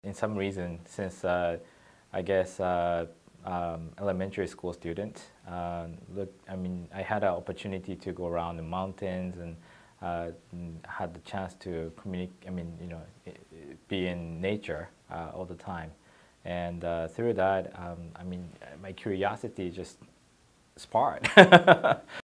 in some reason, since I guess elementary school student, I mean, I had an opportunity to go around the mountains and had the chance to communicate. I mean, you know, be in nature all the time, and through that, I mean, my curiosity just sparked.